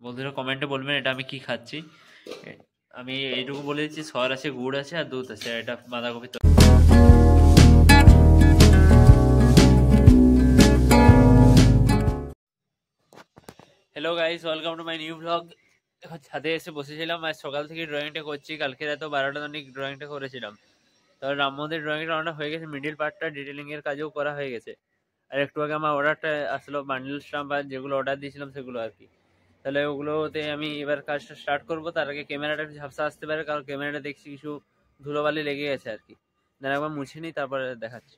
বন্ধুরা কমেন্টে বলবেন এটা আমি কি খাচ্ছি। আমি এইটুকু বলে দিচ্ছি, সর আছে, গুড় আছে আর দুধ আছে। এটা বাঁধাকপি। Hello guys, welcome to my new blog. এখন ছাদে এসে বসেছিলাম, আজ সকাল থেকে ড্রয়িংটা করছি। কালকে রাতে 12টা অনেক ড্রয়িংটা করেছিলাম। তবে রাম মন্দির ড্রয়িংটা অনেকটা হয়ে গেছে, মিডিল পার্টটা ডিটেলিং এর কাজও করা হয়ে গেছে। আর একটু আগে আমার অর্ডারটা আসলো, বান্ডেল স্টাম্প আর যেগুলো অর্ডার দিয়েছিলাম সেগুলো আর কি। তাহলে ওগুলোতে আমি এবার কাজটা স্টার্ট করবো। তার আগে ক্যামেরাটা একটু ঝাপসা আসতে পারে, কারণ ক্যামেরাটা দেখছি কিছু ধুলোবালি লেগে গেছে আর কি। দাঁড়া একবার মুছে নিই, তারপরে দেখাচ্ছি।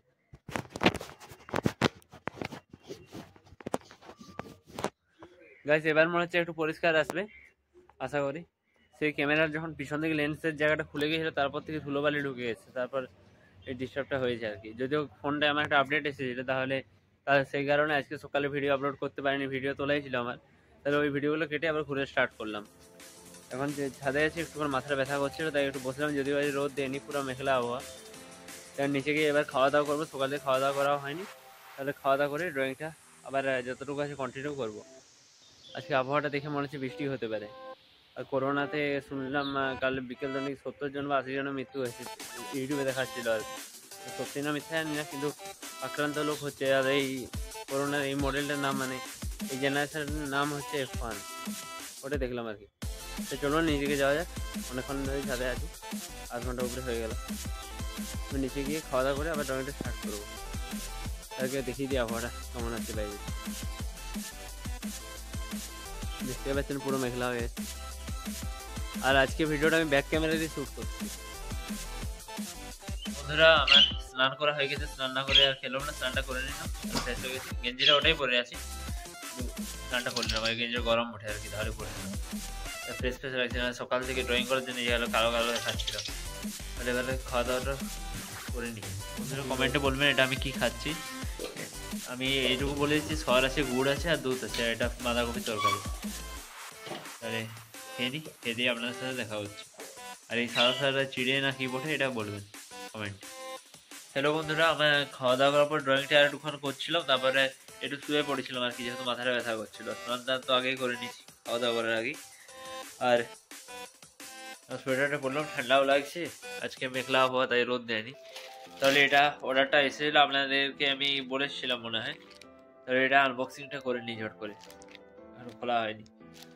গাইস এবার মনে হচ্ছে একটু পরিষ্কার আসবে, আশা করি। সেই ক্যামেরার যখন পিছন থেকে লেন্সের জায়গাটা খুলে গিয়েছিল, তারপর থেকে ধুলোবালি ঢুকে গেছে, তারপর এই ডিস্টার্বটা হয়েছে আর কি। যদিও ফোনটা আমার একটা আপডেট এসেছিল, তাহলে সেই কারণে আজকে সকালে ভিডিও আপলোড করতে পারিনি। ভিডিও তোলাই ছিল আমার, তাহলে ওই ভিডিওগুলো কেটে আবার ঘুরে স্টার্ট করলাম। এখন যে ছাদে আছি, একটুখানি মাথাটা ব্যথা করছিল, তাই একটু বসলাম। যদিও আজ রোদ দেয়নি, পুরো মেঘলা আবহাওয়া। তাই নিচে গিয়ে এবার খাওয়া দাওয়া করবো। সকালে খাওয়া দাওয়া করা হয়নি, তাহলে খাওয়া দাওয়া করে ড্রয়িংটা আবার যতটুকু আছে কন্টিনিউ করবো। আজকে আবহাওয়াটা দেখে মনে হচ্ছে বৃষ্টি হতে পারে। আর করোনাতে শুনলাম কাল বিকেল নাকি 70 জন বা 80 জনের মৃত্যু হয়েছে, ইউটিউবে দেখাচ্ছিল আর কি। সত্যি না মিথ্যা জানি না, কিন্তু আক্রান্ত লোক হচ্ছে। আর এই করোনার এই মডেলটার নাম, মানে এই জেনারেশনের নাম হচ্ছে F1। ওটা দেখলাম আর কি। তো চলো নিচে যাওয়া যাক, অনেকক্ষণ ধরে ছাদে আছি, 8 ঘন্টা উপরে হয়ে গেল। আমি নিচে গিয়ে খাওয়া দাওয়া করে আবার ড্রয়িংটা স্টার্ট করবো। তাকে দেখিয়ে দিই আবহাওয়াটা কেমন আছে বাইরে। দেখতে পাচ্ছেন পুরো মেঘলা হয়ে গেছে। আর আজকে ভিডিওটা আমি ব্যাক ক্যামেরা দিয়ে শ্যুট করছি। বন্ধুরা আমার স্নান করা হয়ে গেছে, স্নান না করে আর খেলাম না, স্নানটা করে নিলাম, ফ্রেশ হয়ে গেছি। গেঞ্জিটা ওটাই পরে আছি, স্নানটা করে নিলাম। আর গেঞ্জির গরম ওঠে আর কি, তাহলে পরে নিলাম। ফ্রেশ ফ্রেশ লাগছে না, সকাল থেকে ড্রয়িং করার জন্য গেলো কালো কালো দেখাচ্ছিল। তাহলে এবারে খাওয়া দাওয়াটা করে নিই। বন্ধুরা কমেন্টে বলবেন এটা আমি কি খাচ্ছি। আমি এইটুকু বলে দিচ্ছি, সর আছে, গুড় আছে আর দুধ আছে। এটা বাঁধাকপির তরকারি। তাহলে খেয়ে নিই, খেয়ে দিয়ে আপনার সাথে দেখা হচ্ছে। আর এই সাদা সাদা চিড়ে না কি বটে, এটা বলবেন কমেন্ট। হ্যালো বন্ধুরা, আমার খাওয়া দাওয়া করার পর ড্রয়িংটা আর একটুক্ষণ করছিলাম, তারপরে একটু শুয়ে পড়েছিলাম আর কি, যেহেতু মাথাটা ব্যথা করছিল। স্নান টান তো আগেই করে নিয়েছি খাওয়া দাওয়া করার আগেই। আর সোয়েটারটা পরলাম, ঠান্ডাও লাগছে। আজকে মেঘলা আবহাওয়া, তাই রোদ দেয়নি। তাহলে এটা অর্ডারটা এসেছিল, আপনাদেরকে আমি বলেছিলাম মনে হয়। তাহলে এটা আনবক্সিংটা করে নিই ঝট করে, আর খোলা হয়নি।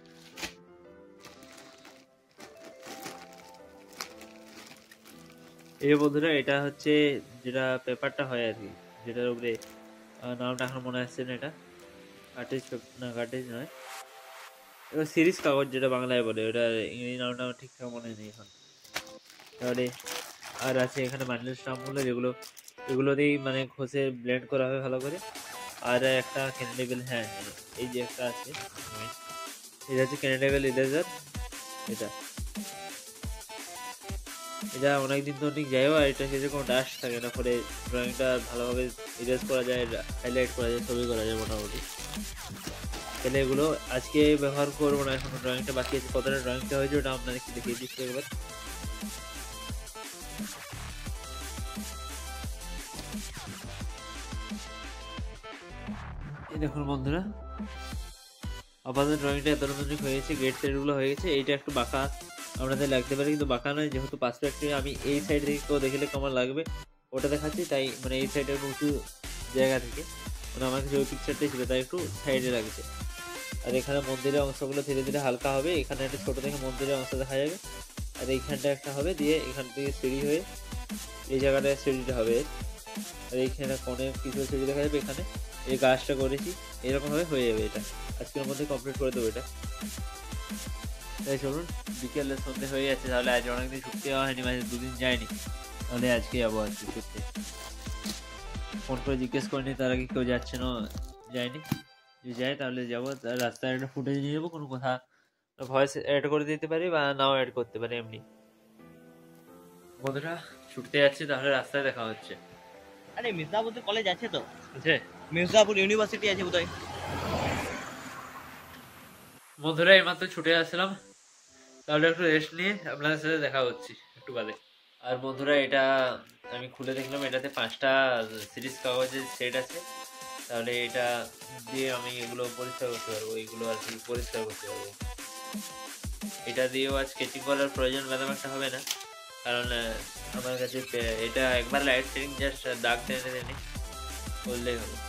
এই বন্ধুরা এটা হচ্ছে যেটা পেপারটা হয় আর কি, যেটার উপরে নামটা এখন মনে আসছে না। এটা কার্টেজ না, কার্টেজ নয়, এবার সিরিজ কাগজ যেটা বাংলায় বলে, ওটা ইংরেজি নামটা ঠিকঠাক মনে নেই এখন। তাহলে আর আছে এখানে বান্ডেল স্টাম্পগুলো, যেগুলো এগুলো দিয়েই মানে ঘষে ব্লেন্ড করা হবে ভালো করে। আর একটা ক্যানেডেবল, হ্যাঁ এই যে একটা আছে, এটা হচ্ছে ক্যানেডেবল ইরেজার। এটা এটা অনেকদিন তো অনেক যায়ও, আর এটা সেটা কোনো ডাস্ট থাকে না, ফলে ড্রয়িংটা ভালোভাবে ইরেজ করা যায়, হাইলাইট করা যায়, ছবি করা যায় মোটামুটি। তাহলে এগুলো আজকে ব্যবহার করবো না, এখন ড্রয়িংটা বাকি আছে। কতটা ড্রয়িংটা হয়েছে ওটা আপনাদেরকে দেখিয়ে দিচ্ছি একবার। এই দেখুন বন্ধুরা, আপাতত ড্রয়িংটা এত রকম হয়েছে। গেট সাইডগুলো হয়ে গেছে। এইটা একটু বাঁকা আপনাদের লাগতে পারে, কিন্তু বাঁকা নয়, যেহেতু পার্সপেক্টিভ আমি এই সাইড থেকে কেউ দেখলে কেমন লাগবে ওটা দেখাচ্ছি, তাই মানে এই সাইডে উঁচু জায়গা থেকে, মানে আমার কাছে ওই পিকচারটাই ছিল, তাই একটু সাইডে লাগছে। আর এখানে মন্দিরের অংশগুলো ধীরে ধীরে হালকা হবে। এখানে একটা ছোটো থেকে মন্দিরের অংশ দেখা যাবে, আর এইখানটা একটা হবে, দিয়ে এখান থেকে সিঁড়ি হয়ে এই জায়গাটায় সিঁড়িটা হবে। আর এইখানে কোণে কিছু সিঁড়ি দেখা যাবে। এখানে এই গাছটা করেছি, এরকমভাবে হয়ে যাবে। এটা আজকের মধ্যে কমপ্লিট করে দেবো এটা। তাই চলুন, বিকেলে সন্ধ্যে হয়ে যাচ্ছে, তাহলে আজ অনেকদিন ছুটতে যাওয়া হয়নি, মাঝে 2 দিন যায়নি, তাহলে আজকে যাবো আর কি ছুটতে। ফোন করে জিজ্ঞেস করিনি, তার আগে কেউ যাচ্ছে না, যায়নি। যদি যায় তাহলে যাবো। রাস্তায় একটা ফুটেজ নিয়ে যাবো, কোনো কথা ভয়েস অ্যাড করে দিতে পারি বা নাও অ্যাড করতে পারি এমনি। বন্ধুরা ছুটতে যাচ্ছি, তাহলে রাস্তায় দেখা হচ্ছে। আরে মির্জাপুর কলেজ আছে তো, আছে মির্জাপুর ইউনিভার্সিটি আছে বোধহয়। বন্ধুরা এইমাত্র ছুটে আসলাম, তাহলে একটু রেস্ট নিয়ে আপনাদের সাথে দেখা হচ্ছে একটু বাদে। আর বন্ধুরা এটা আমি খুলে দেখলাম, এটাতে 5টা সিরিজ কাগজের সেট আছে। তাহলে এটা দিয়ে আমি এগুলো পরিষ্কার করতে পারবো, এইগুলো আর কি পরিষ্কার করতে পারবো। এটা দিয়েও আর স্কেচিং করার প্রয়োজন ম্যাডাম একটা হবে না, কারণ আমার কাছে এটা একবার লাইট শেডিং জাস্ট দাগ টেনে টেনে করলেই হবে।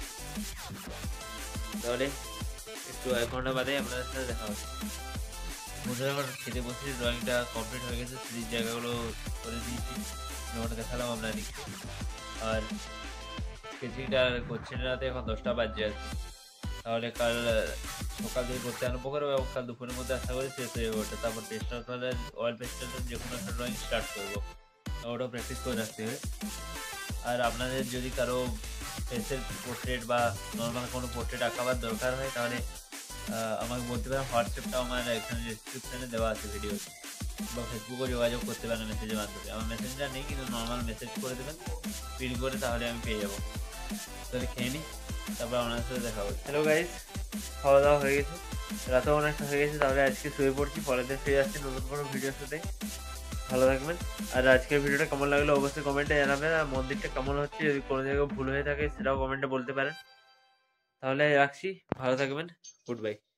তাহলে একটু 1 ঘন্টা বাদে আপনাদের সাথে দেখা হবে। বন্ধুরা এখন খেতে বসে, ড্রয়িংটা কমপ্লিট হয়ে গেছে, থ্রির জায়গাগুলো করে দিয়েছি, যেমনটা দেখালাম আপনাদেরকে। আর স্কেচিংটা করছি না রাতে, এখন 10টা বাজে আর কি। তাহলে কাল সকাল থেকে করতে আরম্ভ করবো এবং কাল দুপুরের মধ্যে আশা করি শেষ হয়ে যাবে ওটা। তারপর পেস্টাল কালার, অয়েল পেস্টালের যে কোনো একটা ড্রয়িং স্টার্ট করবো, ওটাও প্র্যাকটিস করে রাখতে হবে। আর আপনাদের যদি কারো ফেসের পোর্ট্রেট বা নর্মাল কোনো পোর্ট্রেট আঁকাবার দরকার হয়, তাহলে আমাকে বলতে পারেন। হোয়াটসঅ্যাপটা আমার এখানে ডিসক্রিপশানে দেওয়া আছে ভিডিও, বা ফেসবুকেও যোগাযোগ করতে পারেন মেসেজের মাধ্যমে। আমার মেসেঞ্জার নেই, কিন্তু নর্মাল মেসেজ করে দেবেন পিন করে, তাহলে আমি পেয়ে যাবো। তাহলে খেয়ে নিই, তারপর আপনার সাথে দেখা হবে। হ্যালো গাইস, খাওয়া দাওয়া হয়ে গেছে, রাতেও অনেকটা হয়ে গেছে, তাহলে আজকে শুয়ে পড়ছি। পরের দিন ফিরে আসছি নতুন কোনো ভিডিওর সাথে। ভালো থাকবেন। আর আজকের ভিডিওটা কেমন লাগলো অবশ্যই কমেন্টে জানাবেন। আর মন্দিরটা কেমন হচ্ছে, যদি কোনো জায়গায় ভুল হয়ে থাকে সেটাও কমেন্টে বলতে পারেন। তাহলে রাখছি, ভালো থাকবেন, গুড বাই।